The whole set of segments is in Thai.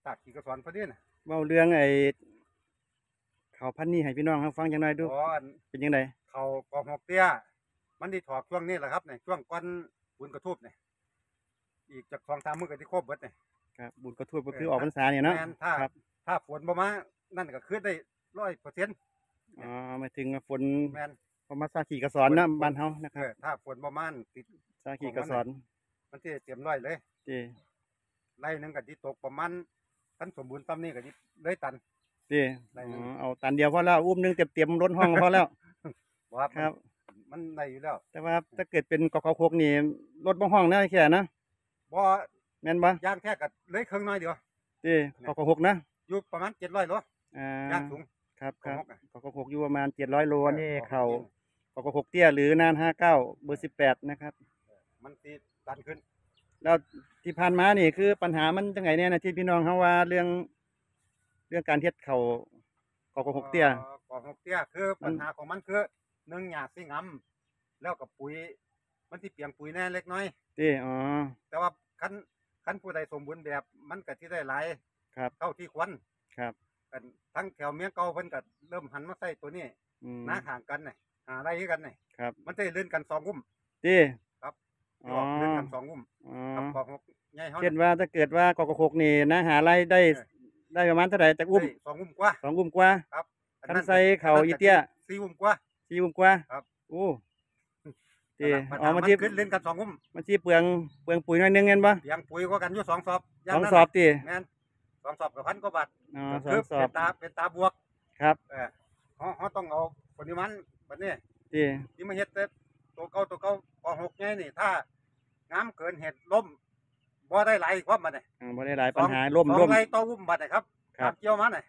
ตากขี่กระสอนพอดีน่ะเว้าเรื่องไอ้เขาพันธุ์นี้ให้พี่น้องเขาฟังจังหน่อยดูอ๋อเป็นจังไดเขากองหกเตี้ยมันที่ถอกช่วงนี้แหละครับเนี่ยช่วงก้อนบุญกระทูบเนี่ยอีกจาก2-3 มื้อก็ที่ครบเบิดเนี่ยครับบุญกระทุ่ก็คือออกพรรษาเนี่ยเนาะแม่นถ้าครับถ้าฝนบ่มานั่นก็คือได้100% อ๋อหมายถึงว่าฝนแม่นพอมาสาขี่กระสอนนะบ้านเฮานะครับถ้าฝนบ่มาติดสาของขี่กระสอนมันสิเต็มร้อยเลยเจ้ไร่หนึงก็สิตกประมาณคันสมบูรณ์ซ้ำนี้ก็สิเลยตันเจ้ไร่หนึงอ๋อเอาตันเดียวพอแล้วอุ้มหนึงเต็มๆล้นห้องก็พอแล้วว่าครับมันได้อยู่แล้วแต่ว่าถ้าเกิดเป็นกอก6นี่รถบ่ห้องนะแค่นะบ่แม่นบ่ย่างแค่ก็เลยครึ่งน้อยเดียวเจ้กอก6นะอยู่ประมาณ700 โลอ่าย่างสูงครับครับกอก6อะกอก6อยู่ประมาณ700 โลนี่กอกหกเข้ากอก6เตี้ยหรือนาน59เบอร์18นะครับมันสิตันขึ้นแล้วที่ผ่านมานี่คือปัญหามันจังไงเนี่ยนะที่พี่น้องเขาว่าเรื่องการเฮ็ดเขาก6เตี้ยกอก6เตี้ยคือปัญหาของมันคือ1หญ้าสิงำแล้วก็ปุ๋ยมันสิเปียงปุ๋ยแน่เล็กน้อยติอ๋อแต่ว่าคันผู้ใดสมบูรณ์แบบมันก็สิได้หลายครับเท่าที่ควรครับกันทั้งแถวเมียงเก่าเพิ่นก็เริ่มหันมาใส่ตัวนี้หน้าข้างกันนี่หาไรคือกันนี่ครับมันจะลื่นกัน2 อุ้มติครับอ๋อลื่นกัน2 อุ้มอ๋อกับกอก6ใหญ่เฮาเช่นว่าถ้าเกิดว่าก6นี่นะหารายได้ประมาณเท่าใดจักอุ้มได้2 อุ้มกว่า 2อุ้มกว่าครับคันใส่เขาอีเตี้ย 4 อุ้มกว่า 4อุ้มกว่าครับโอ้ติอ๋อมันสิขึ้นเล่นกัน2 อุ้มมันสิเปลืองปุ๋ยหน่อยนึงแม่นบ่เปียงปุ๋ยกว่ากันอยู่2 สอบ 2 สอบติแม่น2 สอบกับ1,000 กว่าบาทอ๋อ2 สอบเป็นตาบวกครับเฮาต้องเอาปริมาณบัดนี้ติที่มาเฮ็ดแต่ตัวเก่ากอก6ใหญ่นี่ถ้างามเกินเหตุล้มบ่ได้หลายความบัดนี้บ่ได้หลายปัญหาล่ม 2 ไร่ต่ออุ้มบัดนี้ครับเกี่ยวมานี่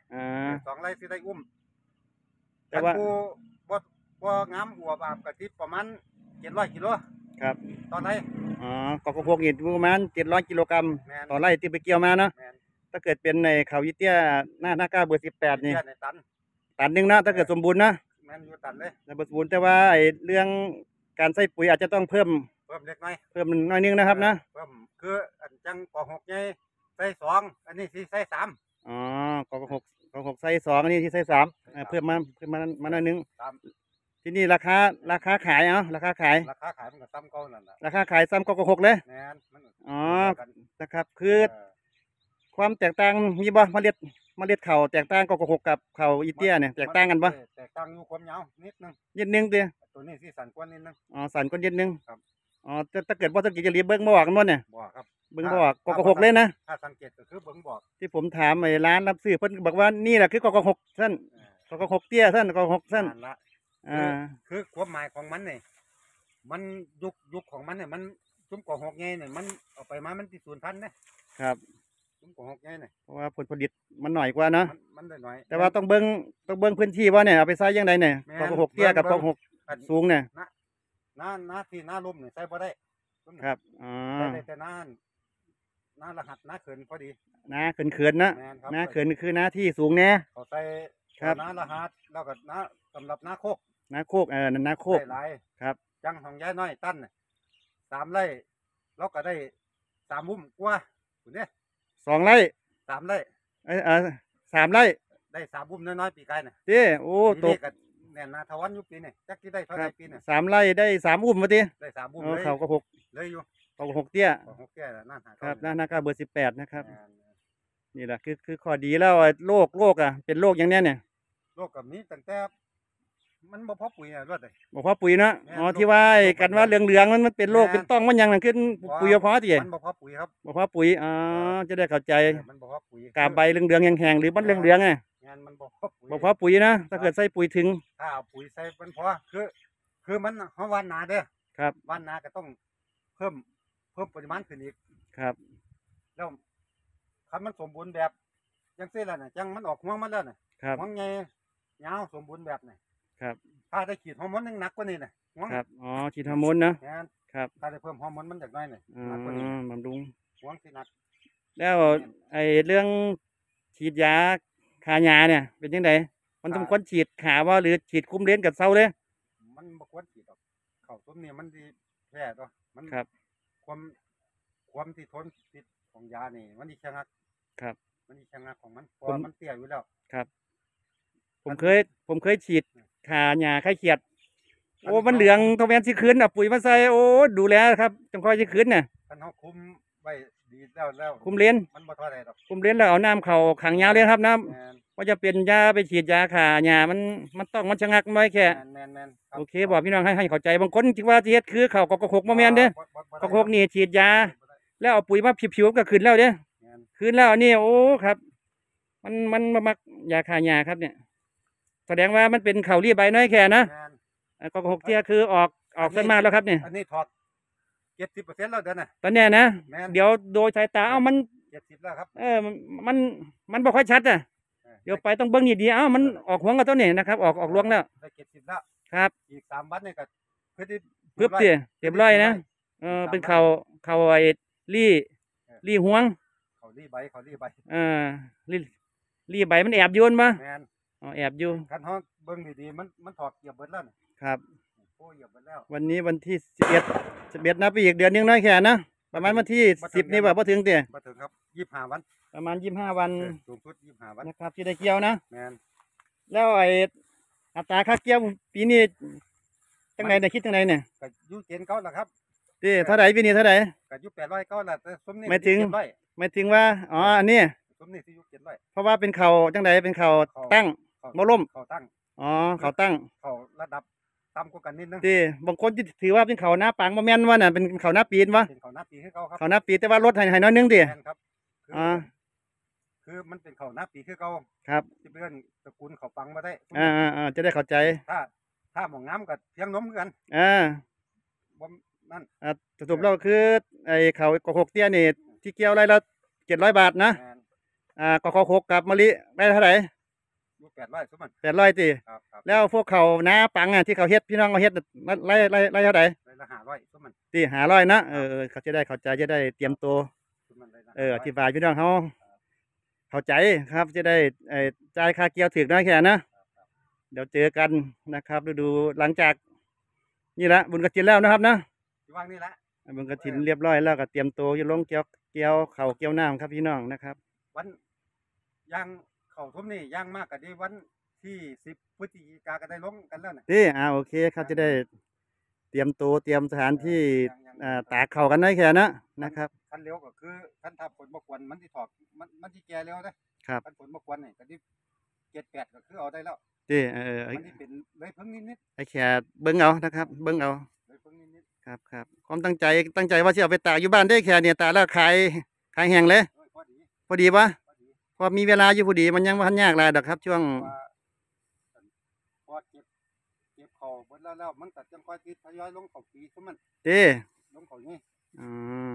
2 ไร่สิได้อุ้มแต่ว่าผู้บ่งามอวบอาบก็สิประมาณ700 กิโลครับต่อไร่อ๋อกอก6นี่ประมาณ700 กิโลกรัมต่อไร่ที่ไปเกี่ยวมาเนาะถ้าเกิดเป็นในเขาอีเตี้ยหน้าเบอร์18นี่ตันนึงนะถ้าเกิดสมบูรณ์นะแม่นอยู่ตันเลยแต่บ่สมบูรณ์แต่ว่าไอ้เรื่องการใส่ปุ๋ยอาจจะต้องเพิ่มเล็กน้อยเพิ่มน้อยนึงนะครับนะเพิ่มคืออันจังกอก6ใหญ่ใส่2อันนี้สิใส่3 อ๋อกอก6ใส่2อันนี้ที่ใส่3เพิ่มมาหน่อยนึงที่นี่ราคาขายราคาขายมันก็ซ้ำเก่านั่นล่ะราคาขายซ้ำกอก6เลยแม่นมันอ๋อนะครับคือความแตกต่างมีบ่เมล็ดข้าวแตกต่างกอก6กับข้าวอีเตี้ยเนี่ยแตกต่างกันบ่แตกต่างอยู่ความยาวนิดนึงติตัวนี้สิสั้นกว่านิดนึงอ๋อสั้นกว่านิดนึงครับอ๋อถ้าเกิดบ่สังเกตจะรีบเบิ่งบ่ออกกันบ่เนี่ยบ่ครับเบิ่งบ่ออกกอก6เลยนะถ้าสังเกตก็คือเบิ่งบ่ที่ผมถามไอ้ร้านรับซื้อเพิ่นบอกว่านี่แหละคือกอก6ซั่นกอก6เตี้ยซั่นกอก6ซั่นคือความหมายของมันนี่มันยุคของมันเนี่ยมันซุ้มกอก6ใหญ่เนี่ยมันเอาไปมามันสิสูญพันธุ์นะครับซุ้มกอก6ใหญ่เนี่ยเพราะว่าผลผลิตมันน้อยกว่าเนาะมันได้น้อยแต่ว่าต้องเบิ่งพื้นที่ว่าเนี่ยเอาไปใส่จังไดเนี่ยกอก6เตี้ยกับกอก6สูงเนี่ยหน้าที่หน้าลุ่มเนี่ยใส่บ่ได้ครับอ๋อได้แต่หน้ารหัสหน้าเขินพอดีหน้าเขินนะหน้าเขินคือหน้าที่สูงแน่เขาใส่หน้ารหัสแล้วก็หน้าสำหรับหน้าโคกนั่นหน้าโคกครับจังของยายน้อยตั้น3 ไร่เราก็ได้3 อุ้มกว่าคุณเนี่ย 2 ไร่ 3 ไร่ 3 ไร่ได้3 อุ้มน้อยๆปีกายน่ะโอ้ตกแน่นนาทวันอยู่ปีนี่จักสิได้เท่าไหร่ปีนี่ 3 ไร่ได้3 อุ้มว่าติได้3 อุ้มเลยเขาก็6 เลยอยู่เขาก็6เตี้ยนั่นครับหน้าเบอร์18นะครับนี่แหละคือข้อดีแล้วโรคเป็นโรคอย่างเนี้ยเนี่ยโรคกับนี้ตั้งแต่มันบ่พอปุ๋ยรวดเลยบ่พอปุ๋ยนะอ๋อที่ว่ากันว่าเหลืองมันเป็นโรคเป็นต้องมันยังนั่นขึ้นปุ๋ยพอติมันบ่พอปุ๋ยครับบ่พอปุ๋ยอ๋อจะได้เข้าใจมันบ่พอปุ๋ยกาบใบเหลืองแห้งๆหรือมันเหลืองไงมันบ่พอปุ๋ยบ่พอปุ๋ยนะถ้าเกิดใส่ปุ๋ยถึงถ้าเอาปุ๋ยใส่มันพอคือมันเฮาหว่านนาเด้อครับหว่านนาก็ต้องเพิ่มปริมาณขึ้นอีกครับแล้วคันมันสมบูรณ์แบบจังซี่ล่ะน่ะจังมันออกห่วงมาแล้วน่ะห่วงใหญ่ยาวสมบูรณ์แบบนี่ครับถ้าได้ฉีดฮอร์โมนหนักกว่านี้น่ะครับอ๋อฉีดฮอร์โมนนะครับถ้าได้เพิ่มฮอร์โมนมันจักหน่อยนี่หนักกว่านี้บำรุงห่วงสิหนักแล้วไอ้เรื่องฉีดยาฆ่าหญ้าเนี่ยเป็นจังไดมันต้องควรฉีดขาบ่หรือฉีดคุมเลนกับเซาเลยมันบ่ควรฉีดดอกเข้าต้นนี่มันสิแพ้ตัวมันครับความที่ทนพิษของยานี่มันสิชะงักครับมันมีชะงักของมันเพราะว่ามันเตี้ยอยู่แล้วครับ ผมเคยฉีดขาหญ้าไข้เขียดโอ้มันเหลืองทแมนสิคืนเอาปุ๋ยมาใส่โอ้ดูแลครับจังค่อยสิคืนน่ะคันเฮาคุมไว้ดีแล้วคุมเลนมันบ่เท่าใดดอกคุมเลนแล้วเอาน้ำเข้าขังยาวเลยครับน้แม่นำว่าจะเป็นยาไปฉีดยาขาหญ้ามันต้องมันชะงักน้อยแค่แม่นครับโอเคบอกพี่น้องให้เข้าใจบางคนคิดว่าสิเฮ็ดคือเขากกหกบ่แม่นเด้อกกหกนี่ฉีดยา แล้วเอาปุ๋ยมาผิวๆก็ขึ้นแล้วเด้อแม่นขึ้นแล้วนี่โอ้ครับ มันมามักยาฆ่าหญ้าครับเนี่ย แสดงว่ามันเป็นเขารีบใบน้อยแค่นะแม่นกกหกเที่ยคือออกส่วนมากแล้วครับเนี่ยอันนี้ถอด70%แล้วเด้อน่ะตอนเนี้ยนะแม่นเดี๋ยวโดยสายตามัน 70แล้วครับมันมันบ่ค่อยชัดอ่ะ เดี๋ยวไปต้องเบิ่งดีๆมันออกหัวกับต้นนี่นะครับ ออกรวงแล้วได้70แล้วครับอีก3วันนี่ก็คือที่ปึ๊บเตี้ยเรียบร้อยนะเป็นเขาไอ้ลี่หวงเขารีใบลี่ใบมันแอบโยนมาแม่นอ๋อแอบอยู่คันเฮาเบิ่งดีๆมันถอดเกียบเบิดแล้วน่ะครับโอ้เหยียบเบิดแล้ววันนี้วันที่11นับไปอีกเดือนนึงน้อยแค่นะประมาณวันที่10นี่บ่ถึงเตี้ยบ่ถึงครับ25วันประมาณ25 วันสูงสุด25วันนะครับที่ได้เกี่ยวนะแม่นแล้วไอ้อัตราค่าเกี่ยวปีนี้จังไดเนี่ยคิดจังไดเนี่ยก็อยู่เกณฑ์เก่าแล้วครับที่เท่าไหร่ปีนี้เท่าไหร่ก็อยู่800เก่าแล้วแต่สมนี่ไม่ถึง 700 หมายถึงว่าอ๋ออันนี้สมนี่สิอยู่700 เพราะว่าเป็นเขาจังไดเป็นเขาตั้งเขาบ่ล่มเขาตั้งอ๋อเขาตั้งเขาระดับต่ำกว่ากันนิดนึงที่บางคนที่ถือว่าเป็นเขาหน้าปังบ่แม่นว่าน่ะเป็นเขาหน้าปีนวะเป็นเขาหน้าปีคือเก่าครับเขาหน้าปีนแต่ว่าลดให้น้อยนึงติแม่นครับคืออ่าคือมันเป็นเขาหน้าปีคือเก่าครับที่เพื่อนตระกูลเขาฟังมาได้จะได้เข้าใจถ้าหมองน้ำกับเพียงนมคือกันอ่าบ่นั่นสรุปแล้วคือไอ้เขากหกเตี้ยนี่ที่เกี่ยวไรละ700 บาทนะแม่นกขหกกับมะลิได้เท่าไหร่อยู่800สมมัน 800ติครับครับแล้วพวกเขาหน้าปังที่เขาเฮ็ดพี่น้องเขาเฮ็ดไล่เท่าไหร่เลยละ500สมมันตี500นะเขาจะได้เข้าใจจะได้เตรียมตัวสมมันเลยละอธิบายพี่น้องเขาเข้าใจครับจะได้จ่ายค่าเกี่ยวถึกน้อยแค่นะเดี๋ยวเจอกันนะครับฤดูหลังจากนี่ละบุญกฐินแล้วนะครับนะที่ว่างนี่แหละบุญกฐินเรียบร้อยแล้วก็เตรียมตัวจะลงเกี่ยวเขาเกี่ยวน้ำครับพี่น้องนะครับวันย่างเขาทุ่มนี่ย่างมากก็ดีวันที่10พฤศจิกาก็ได้ลงกันแล้วน่ะนี่โอเคครับจะได้เตรียมตัวเตรียมสถานที่ตากเขากันน้อยแค่นะครับคันเร็วก็คือคันถ้าฝนบ่กวนมันสิถอดมันสิแก่เร็วเด้ครับคันฝนบ่กวนนี่ก็ดิ7-8ก็คือเอาได้แล้วที่มันสิเป็นเลยเพิ่งนิดไอ้แค่เบิ้งเอานะครับ เบิ้งเอาๆเลยเพิ่งนิดครับความตั้งใจว่าจะเอาไปตากอยู่บ้านได้แค่เนี่ยตากแล้วขายแห้งเลยๆโอ้ยพอดีพอดีปะพอดีพอมีเวลาอยู่พอดีมันยังบ่ทันยากหลายดอกครับ ช่วงว่าพอเก็บเขาเบิดแล้วมันก็จังค่อยสิทยอยลงเขาปีซุมันเต้ลงเขานี่อืม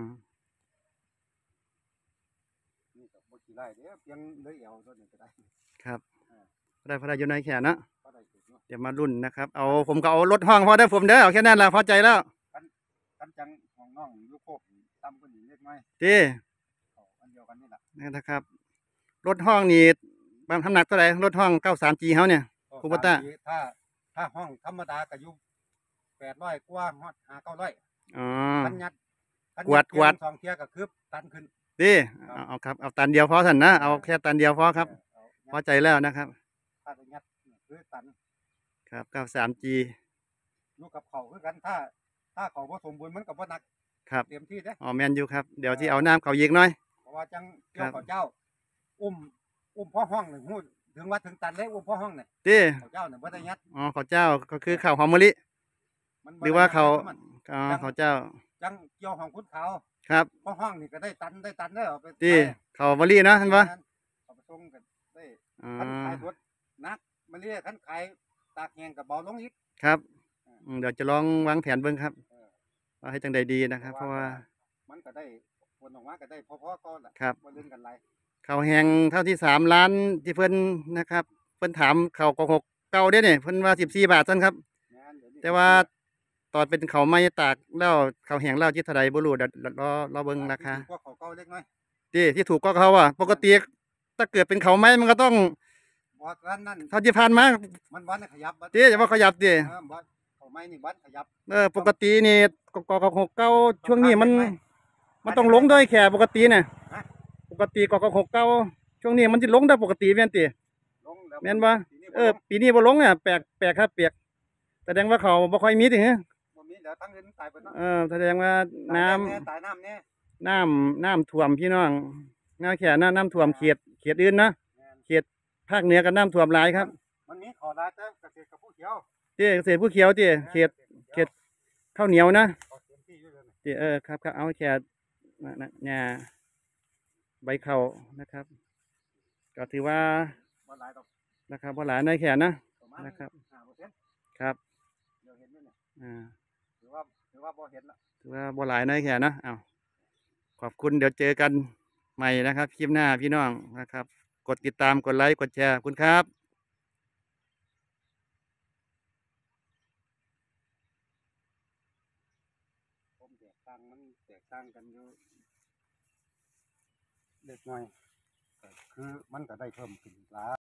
นี่ก็บ่ขี้ไล่เด้อเพียงเลยเอวตัวนี้ก็ได้ครับพอได้อยู่ในแค่นะพอได้ถูกเนาะเดี๋ยวมารุ่นนะครับผมก็เอารถห้องพอได้ผมเด้อเอาแค่นั้นละพอใจแล้วคันจังของน้องอยู่โคกต่ำกว่านี้เล็กน้อยเต้เขาอันเดียวกันนี่ล่ะนะครับ รถห้องนี่บางทำหนักเท่าไหร่รถห้อง 93G เฮาเนี่ย คูปต้าถ้าห้องธรรมดาก็อยู่800กว่าฮอด5-900 อ๋อคันยัดคันกวาดเที่ยสองเที่ยก็คือตันขึ้นเต้เอาครับเอาตันเดียวพอท่านนะเอาแค่ตันเดียวพอครับเอาพอใจแล้วนะครับถ้าจะยัดคือตันครับ 93G อยู่กับเขาคือกันถ้าเขาบ่สมบูรณ์มันก็บ่หนักครับเต็มที่เด้แมนอยู่ครับเดี๋ยวที่เอาน้ำเขายิกหน่อยเพราะว่าจังเกี่ยครัวบกับเจ้า อุ้มพ่อห้องนี่ฮู้ถึงว่าถึงตันเลยอุ้มพ่อห้องนี่เต้เขาเจ้านี่บ่ได้ยัดข้าวเจ้าก็คือข้าวหอมมะลิมันบ่หรือว่าได้ยัดเขามันข้าวเจ้าจังเกี่ยวของคุณเขาครับพ่อห้องนี่ก็ได้ตันเด้อเอาไปที่ข้าวมะลินะท่านปะเอาไปส่งกันได้อ๋อคันขายรถนักมาเรียกคันขายตากแห้งกับเบาลงอีกครับเดี๋ยวจะลองวางแผนเบิ่งครับเออว่าให้จังใดดีนะครับ เพราะว่ามันก็ได้ผลออกมาก็ได้พอๆก็แหละครับบ่เล่นกันหลายข้าวแห้งเท่าที่3 ล้านที่เพิ่นนะครับเพิ่นถามข้าวกหกเก่าเด้เนี่ยเพิ่นว่า14 บาทซั่นครับแม่นเดี๋ยวนี้แต่ว่าตอนเป็นข้าวไหม้ตากแล้วข้าวแห้งแล้วที่เท่าใดบ่รู้เดี๋ยวรอเบิ่งราคาพวกเขาเก่าเล็กน้อยที่ถูกก็เขาอ่ะปกติถ้าเกิดเป็นข้าวไหม้มันก็ต้องบ่ร้านนั้นเท่าที่ผ่านมามันวันขยับบัดอย่าว่าขยับดิบ่เขาไม่นี่บัดขยับปกตินี่กหกเก้าช่วงนี้มันต้องลงด้วยแค่ปกติเนี่ยฮะปกติกหกเก้าช่วงนี้มันสิลงได้ปกติแม่นติลงแล้วแม่นบ่ปีนี้บ่ลงปีนี้บ่ลงเนี่ยแปลกครับเปียกแสดงว่าเขาบ่ค่อยมีติฮะบ่มีแล้วทั้งอื่นตายไปเนาะแสดงว่าน้ำตายน้ำเนี่ยน้ำท่วมพี่น้องน้าแค่น้ำท่วมเขตอื่นนะเขตภาคเหนือก็น้ำท่วมหลายครับมันมีขอได้แต่เกษตรกับผู้เขียวที่เกษตรผู้เขียวที่เขตข้าวเหนียวนะเขาเต็มที่อยู่เลยนะที่ครับเอาแค่หญ้าใบข้าวนะครับ ก็ถือว่าบ่หลายดอกนะครับบ่หลายนะแค่นะประมาณนะครับ 5% ครับเดี๋ยวเห็นอยู่เนี่ยอ่าถือว่าบ่เห็นละถือว่าบ่หลายนะแค่นะเอาขอบคุณเดี๋ยวเจอกันใหม่นะครับคลิปหน้าพี่น้องนะครับ กดติดตามกดไลค์กดแชร์ขอบคุณครับผมแตกต่างมันแตกต่างกันอยู่เล็กน้อยก็คือมันก็ได้เพิ่มขึ้นหลาย